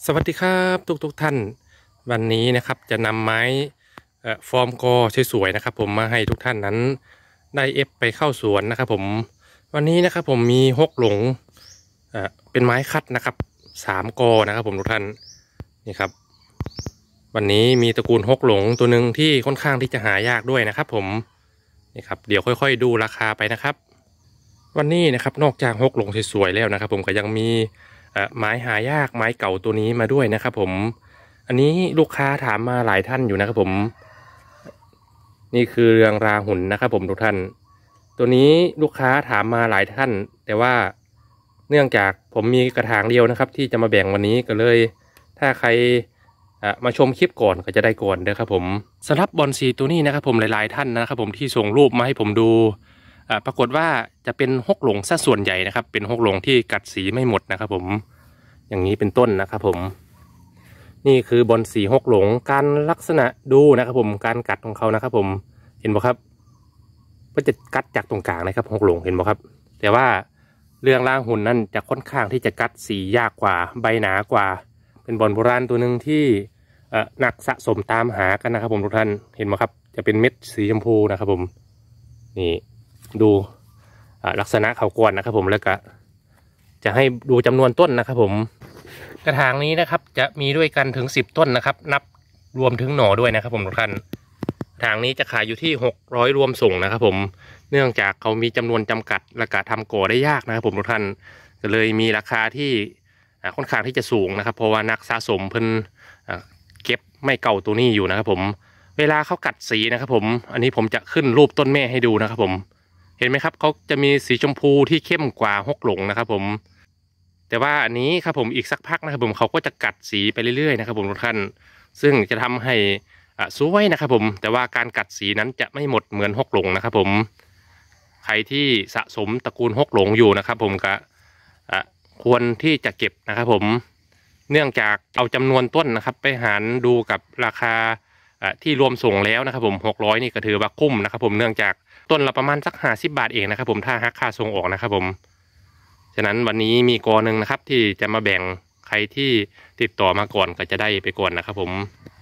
สวัสดีครับทุกท่านวันนี้นะครับจะนำไม้ฟอร์มกอสวยๆนะครับผมมาให้ทุกท่านนั้นได้ไปเข้าสวนนะครับผมวันนี้นะครับผมมีฮกหลงเป็นไม้คัดนะครับ3 กอนะครับผมทุกท่านนี่ครับวันนี้มีตระกูลฮกหลงตัวหนึ่งที่ค่อนข้างที่จะหายากด้วยนะครับผมนี่ครับเดี๋ยวค่อยๆดูราคาไปนะครับวันนี้นะครับนอกจากฮกหลงสวยๆแล้วนะครับผมก็ยังมีไม้หายากไม้เก่าตัวนี้มาด้วยนะครับผมอันนี้ลูกค้าถามมาหลายท่านอยู่นะครับผมนี่คือเรืองราหุ่นนะครับผมทุกท่านตัวนี้ลูกค้าถามมาหลายท่านแต่ว่าเนื่องจากผมมีกระถางเดียวนะครับที่จะมาแบ่งวันนี้ก็เลยถ้าใครมาชมคลิปก่อนก็จะได้ก่อนเด้อครับผมสำหรับบอนซีตัวนี้นะครับผมหลายๆท่านนะครับผมที่ส่งรูปมาให้ผมดูปรากฏว่าจะเป็นฮกหลงซะส่วนใหญ่นะครับเป็นฮกหลงที่กัดสีไม่หมดนะครับผมอย่างนี้เป็นต้นนะครับผมนี่คือบอนสีฮกหลงการลักษณะดูนะครับผมการกัดของเขานะครับผมเห็นบ่ครับก็จะกัดจากตรงกลางนะครับฮกหลงเห็นบ่ครับแต่ว่าเรื่องล่างหุ่นนั่นจะค่อนข้างที่จะกัดสียากกว่าใบหนากว่าเป็นบอนโบราณตัวหนึ่งที่หนักสะสมตามหากันนะครับผมทุกท่านเห็นบ่ครับจะเป็นเม็ดสีชมพูนะครับผมนี่ดูลักษณะเขากวนนะครับผมแล้วก็จะให้ดูจำนวนต้นนะครับผมกระถางนี้นะครับจะมีด้วยกันถึง10 ต้นนะครับนับรวมถึงหน่อด้วยนะครับผมทุกท่านกระถางนี้จะขายอยู่ที่600รวมส่งนะครับผมเนื่องจากเขามีจำนวนจำกัดและก็ทำก่อได้ยากนะครับผมทุกท่านก็เลยมีราคาที่ค่อนข้างที่จะสูงนะครับเพราะว่านักสะสมเพิ่นเก็บไม่เก่าตัวนี้อยู่นะครับผมเวลาเขากัดสีนะครับผมอันนี้ผมจะขึ้นรูปต้นแม่ให้ดูนะครับผมเห็นไหมครับเขาจะมีสีชมพูที่เข้มกว่าฮกหลงนะครับผมแต่ว่าอันนี้ครับผมอีกสักพักนะครับผมเขาก็จะกัดสีไปเรื่อยๆนะครับผมทุกท่านซึ่งจะทำให้สวยนะครับผมแต่ว่าการกัดสีนั้นจะไม่หมดเหมือนฮกหลงนะครับผมใครที่สะสมตระกูลฮกหลงอยู่นะครับผมก็ควรที่จะเก็บนะครับผมเนื่องจากเอาจำนวนต้นนะครับไปหารดูกับราคาที่รวมส่งแล้วนะครับผม600นี่ก็ถือว่าคุ้มนะครับผมเนื่องจากต้นละประมาณสัก50 บาทเองนะครับผมถ้าหักค่าส่งออกนะครับผมฉะนั้นวันนี้มีกอหนึ่งนะครับที่จะมาแบ่งใครที่ติดต่อมาก่อนก็จะได้ไปก่อนนะครับผม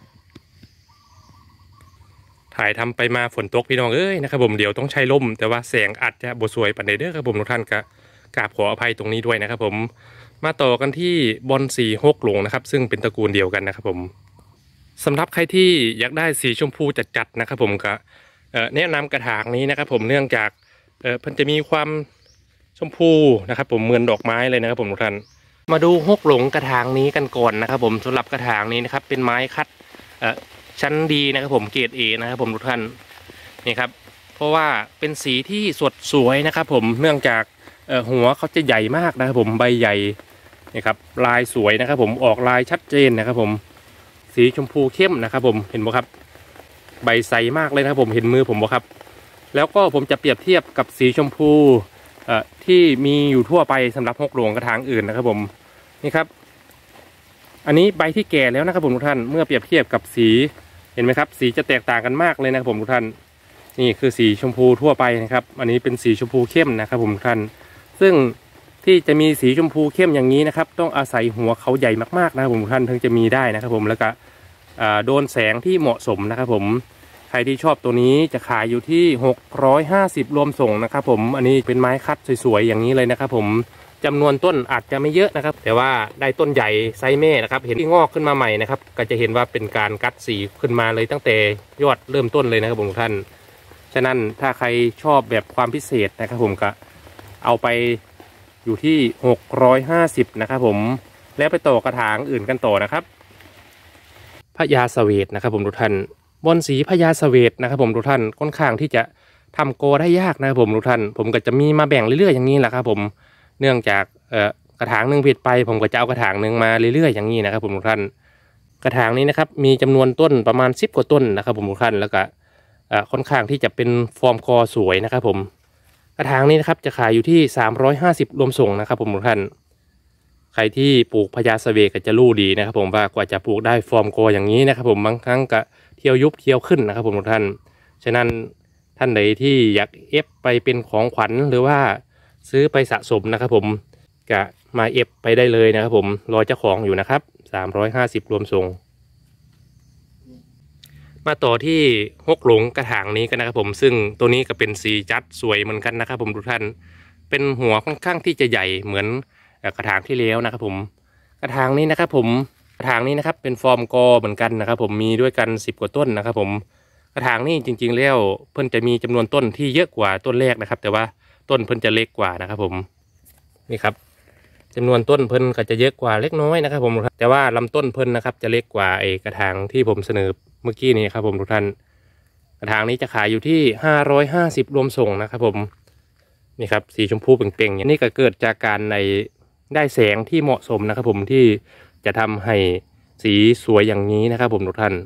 ถ่ายทำไปมาฝนตกพี่น้องเอ้ยนะครับผมเดี๋ยวต้องใช้ร่มแต่ว่าแสงอาจจะบสวยปานใดเด้อครับผมทุกท่านก็กราบขออภัยตรงนี้ด้วยนะครับผมมาต่อกันที่บอนสีฮกหลงนะครับซึ่งเป็นตระกูลเดียวกันนะครับผมสำหรับใครที่อยากได้สีชมพูจัดๆนะครับผมก็แนะนำกระถางนี้นะครับผมเนื่องจากมันจะมีความชมพูนะครับผมเหมือนดอกไม้เลยนะครับผมทุกท่านมาดูฮกหลงกระถางนี้กันก่อนนะครับผมสำหรับกระถางนี้นะครับเป็นไม้คัดชั้นดีนะครับผมเกรด A นะครับผมทุกท่านนี่ครับเพราะว่าเป็นสีที่สดสวยนะครับผมเนื่องจากหัวเขาจะใหญ่มากนะครับผมใบใหญ่นี่ครับลายสวยนะครับผมออกลายชัดเจนนะครับผมสีชมพูเข้มนะครับผมเห็นไหมครับใบใสมากเลยนะครับผมเห็นมือผมบ่ครับแล้วก็ผมจะเปรียบเทียบกับสีชมพูที่มีอยู่ทั่วไปสำหรับฮกหลวงกระถางอื่นนะครับผมนี่ครับอันนี้ใบที่แก่แล้วนะครับผมทุกท่านเมื่อเปรียบเทียบกับสีเห็นไหมครับสีจะแตกต่างกันมากเลยนะครับผมทุกท่านนี่คือสีชมพูทั่วไปนะครับอันนี้เป็นสีชมพูเข้มนะครับผมทุกท่านซึ่งที่จะมีสีชมพูเข้มอย่างนี้นะครับต้องอาศัยหัวเขาใหญ่มากๆนะครับผมทุกท่านถึงจะมีได้นะครับผมแล้วก็โดนแสงที่เหมาะสมนะครับผมใครที่ชอบตัวนี้จะขายอยู่ที่650รวมส่งนะครับผมอันนี้เป็นไม้คัดสวยๆอย่างนี้เลยนะครับผมจำนวนต้นอาจจะไม่เยอะนะครับแต่ว่าได้ต้นใหญ่ไซส์แม่นะครับเห็นที่งอกขึ้นมาใหม่นะครับก็จะเห็นว่าเป็นการกัดสีขึ้นมาเลยตั้งแต่ยอดเริ่มต้นเลยนะครับผมทุกท่านฉะนั้นถ้าใครชอบแบบความพิเศษนะครับผมก็เอาไปอยู่ที่650นะครับผมแล้วไปต่อกระถางอื่นกันต่อนะครับพญาเสวตนะครับผมทุกท่านบอนสีพญาเสวตนะครับผมทุกท่านค่อนข้างที่จะทำโกได้ยากนะครับผมทุกท่านผมก็จะมีมาแบ่งเรื่อยๆอย่างนี้แหละครับผมเนื่องจากกระถางหนึ่งผิดไปผมก็จะเอากระถางหนึ่งมาเรื่อยๆอย่างนี้นะครับผมทุกท่านกระถางนี้นะครับมีจำนวนต้นประมาณ10 กว่าต้นนะครับผมทุกท่านแล้วก็ค่อนข้างที่จะเป็นฟอร์มคอสวยนะครับผมกระถางนี้นะครับจะขายอยู่ที่350รวมส่งนะครับผมทุกท่านใครที่ปลูกพญาเสวตก็จะรู้ดีนะครับผมว่ากว่าจะปลูกได้ฟอร์มคออย่างนี้นะครับผมบางครั้งก็เที่ยวยุบเที่ยวขึ้นนะครับผมทุกท่านฉะนั้นท่านใดที่อยากไปเป็นของขวัญหรือว่าซื้อไปสะสมนะครับผมก็มาไปได้เลยนะครับผมรอเจ้าของอยู่นะครับ 350รวมส่งมาต่อที่ฮกหลงกระถางนี้กันนะครับผมซึ่งตัวนี้ก็เป็นสีจัดสวยเหมือนกันนะครับผมทุกท่านเป็นหัวค่อนข้างที่จะใหญ่เหมือนกระถางที่แล้วนะครับผมกระถางนี้นะครับผมกระถางนี้นะครับเป็นฟอร์มกอเหมือนกันนะครับผมมีด้วยกัน10 กว่าต้นนะครับผมกระถางนี้จริงๆแล้วเพิ่นจะมีจำนวนต้นที่เยอะกว่าต้นแรกนะครับแต่ว่าต้นเพิ่นจะเล็กกว่านะครับผมนี่ครับจำนวนต้นเพิ่นก็จะเยอะกว่าเล็กน้อยนะครับผมแต่ว่าลำต้นเพิ่นนะครับจะเล็กกว่าไอ้กระถางที่ผมเสนอเมื่อกี้นี้ครับผมทุกท่านกระถางนี้จะขายอยู่ที่550รวมส่งนะครับผมนี่ครับสีชมพูเปล่งๆนี่ก็เกิดจากการในได้แสงที่เหมาะสมนะครับผมที่จะทำให้สีสวยอย่างนี้นะครับผมทุกท่าน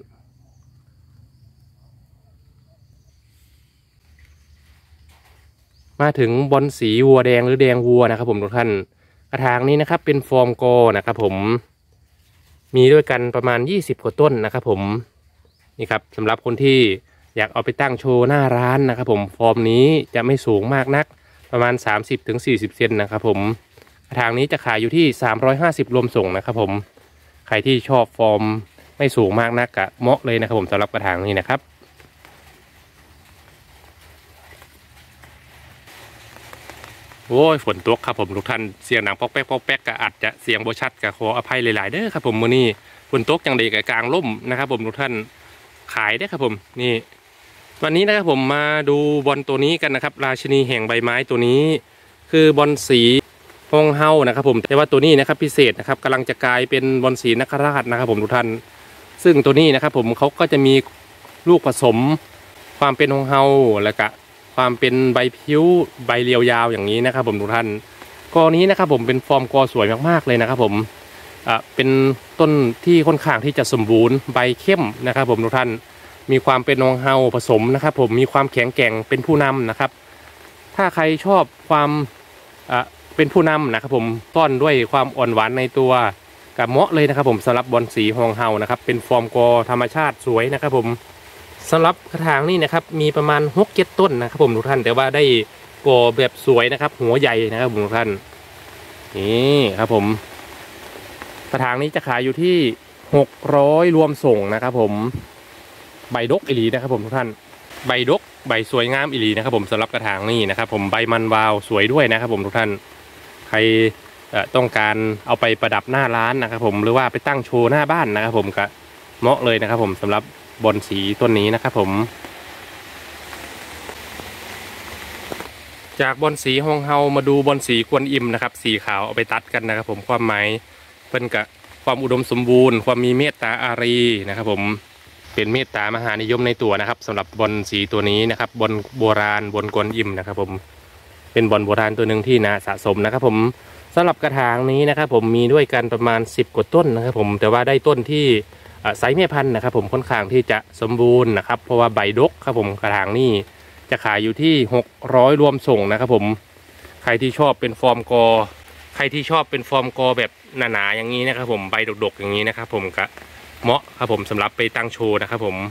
มาถึงบอลสีวัวแดงหรือแดงวัวนะครับผมทุกท่านกระถางนี้นะครับเป็นฟอร์มกอนะครับผมมีด้วยกันประมาณ20 กว่าต้นนะครับผมนี่ครับสำหรับคนที่อยากเอาไปตั้งโชว์หน้าร้านนะครับผมฟอร์มนี้จะไม่สูงมากนักประมาณ30-40 เซนนะครับผมกระถางนี้จะขายอยู่ที่350รวมส่งนะครับผมใครที่ชอบฟอร์มไม่สูงมากนักกะเหมาะเลยนะครับผมสำหรับกระถางนี้นะครับโอ้ยฝนตกครับผมทุกท่านเสียงหนังปอกแป๊กปอกแป๊กก็อาจจะเสียงโบชัดก็ขออภัยหลายๆเด้อครับผมมื้อนี้ฝนตกจังเด็กกลางร่มนะครับผมทุกท่านขายได้ครับผมนี่วันนี้นะครับผมมาดูบอลตัวนี้กันนะครับราชินีแห่งใบไม้ตัวนี้คือบอลสีฮงเฮานะครับผมแต่ว่าตัวนี้นะครับพิเศษนะครับกำลังจะกลายเป็นบอลสีนคราชนะครับผมทุกท่านซึ่งตัวนี้นะครับผมเขาก็จะมีลูกผสมความเป็นฮงเฮาแล้วก็ความเป็นใบพิ้วใบเรียวยาวอย่างนี้นะครับผมทุกท่านกอนี้นะครับผมเป็นฟอร์มกอสวยมากๆเลยนะครับผมเป็นต้นที่ค่อนข้างที่จะสมบูรณ์ใบเข้มนะครับผมทุกท่านมีความเป็นฮงเฮาผสมนะครับผมมีความแข็งแกร่งเป็นผู้นำนะครับถ้าใครชอบความเป็นผู้นำนะครับผมต้อนด้วยความอ่อนหวานในตัวกับเหมาะเลยนะครับผมสำหรับบอลสีฮงเฮานะครับเป็นฟอร์มกอธรรมชาติสวยนะครับผมสำหรับกระถางนี่นะครับมีประมาณ6-7 ต้นนะครับผมทุกท่านแต่ว่าได้กอแบบสวยนะครับหัวใหญ่นะครับผมทุกท่านนี่ครับผมกระถางนี้จะขายอยู่ที่600รวมส่งนะครับผมใบดกอิลีนะครับผมทุกท่านใบดกใบสวยงามอิลีนะครับผมสำหรับกระถางนี่นะครับผมใบมันวาวสวยด้วยนะครับผมทุกท่านใครต้องการเอาไปประดับหน้าร้านนะครับผมหรือว่าไปตั้งโชว์หน้าบ้านนะครับผมก็เหมาะเลยนะครับผมสำหรับบอลสีต้นนี้นะครับผมจากบอลสีฮงเฮามาดูบอลสีกวนอิมนะครับสีขาวเอาไปตัดกันนะครับผมความหมายเป็นกับความอุดมสมบูรณ์ความมีเมตตาอารีนะครับผมเป็นเมตตามหานิยมในตัวนะครับสำหรับบอลสีตัวนี้นะครับบอลโบราณบอลกวนอิมนะครับผมเป็นบอลโบราณตัวหนึ่งที่น่าสะสมนะครับผมสำหรับกระถางนี้นะครับผมมีด้วยกันประมาณ10 กว่าต้นนะครับผมแต่ว่าได้ต้นที่ไซส์แม่พันธุ์นะครับผมค่อนข้างที่จะสมบูรณ์นะครับเพราะว่าใบดกครับผมกระถางนี้จะขายอยู่ที่600รวมส่งนะครับผมใครที่ชอบเป็นฟอร์มกอแบบหนาๆอย่างนี้นะครับผมใบดกๆอย่างนี้นะครับผมก็เหมาะครับผมสำหรับไปตั้งโชว์นะครับผม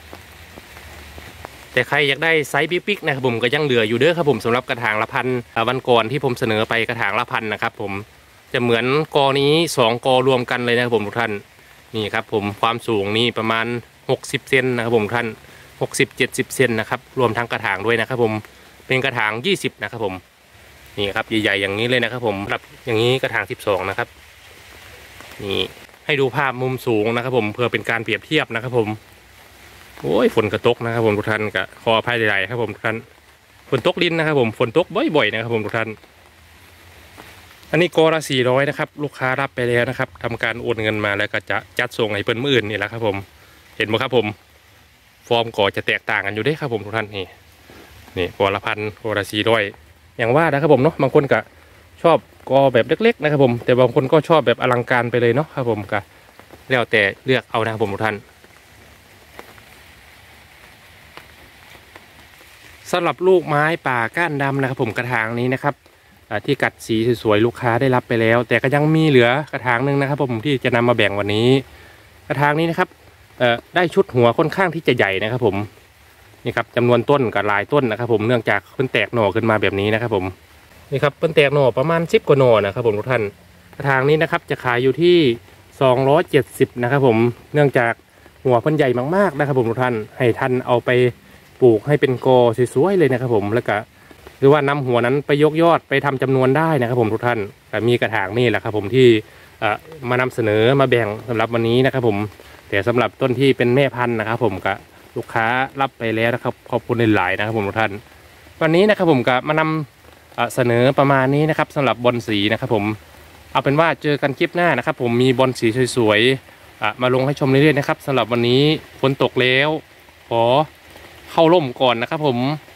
แต่ใครอยากได้ไซส์ปิ๊กๆนะครับผมก็ยังเหลืออยู่เด้อครับผมสำหรับกระถางละพันวันก่อนที่ผมเสนอไปกระถางละพันนะครับผมจะเหมือนกอนี้2 กอรวมกันเลยนะครับผมทุกท่านนี่ครับผมความสูงนี่ประมาณ60 เซนนะครับผมท่าน60-70 เซนนะครับรวมทั้งกระถางด้วยนะครับผมเป็นกระถาง20นะครับผมนี่ครับใหญ่ๆอย่างนี้เลยนะครับผมแบบอย่างนี้กระถาง12นะครับนี่ให้ดูภาพมุมสูงนะครับผมเพื่อเป็นการเปรียบเทียบนะครับผมโอ้ยฝนกระตกนะครับผมทุกท่านกับขออภัยใดๆครับผมทุกท่านฝนตกลิ้นนะครับผมฝนตกบ่อยๆนะครับผมทุกท่านอันนี้กอละ400นะครับลูกค้ารับไปแล้วนะครับทำการโอนเงินมาแล้วก็จะจัดส่งให้เปิ้นมื้ออื่นนี่แหละครับผมเห็นไหมครับผมฟอร์มกอจะแตกต่างกันอยู่ได้ครับผมทุกท่านนี่กอละพันกอละ400อย่างว่านะครับผมเนาะบางคนก็ชอบกอแบบเล็กๆนะครับผมแต่บางคนก็ชอบแบบอลังการไปเลยเนาะครับผมก็แล้วแต่เลือกเอานะครับผมทุกท่านสำหรับลูกไม้ป่าก้านดำนะครับผมกระถางนี้นะครับที่กัดสีสวยๆลูกค้าได้รับไปแล้วแต่ก็ยังมีเหลือกระถางหนึ่งนะครับผมที่จะนำมาแบ่งวันนี้กระถางนี้นะครับได้ชุดหัวค่อนข้างที่จะใหญ่นะครับผมนี่ครับจำนวนต้นกับลายต้นนะครับผมเนื่องจากเพิ่นแตกหน่อขึ้นมาแบบนี้นะครับผมนี่ครับเพิ่นแตกหน่อประมาณ10 กว่าหน่อนะครับผมทุกท่านกระถางนี้นะครับจะขายอยู่ที่ 270นะครับผมเนื่องจากหัวเพิ่นใหญ่มากๆนะครับผมทุกท่านให้ท่านเอาไปปลูกให้เป็นกอสวยๆเลยนะครับผมแล้วก็หรือว่านำหัวนั้นไปยกยอดไปทำจำนวนได้นะครับผมทุกท่านแต่มีกระถางนี่แหละครับผมที่มานำเสนอมาแบ่งสำหรับวันนี้นะครับผมแต่สำหรับต้นที่เป็นแม่พันธุ์นะครับผมก็ลูกค้ารับไปแล้วนะครับขอบคุณหลายๆนะครับผมทุกท่านวันนี้นะครับผมก็มานำเสนอประมาณนี้นะครับสำหรับบอนสีนะครับผมเอาเป็นว่าเจอกันคลิปหน้านะครับผมมีบอนสีสวยๆมาลงให้ชมเรื่อยๆนะครับสำหรับวันนี้ฝนตกแล้วขอเข้าร่มก่อนนะครับผม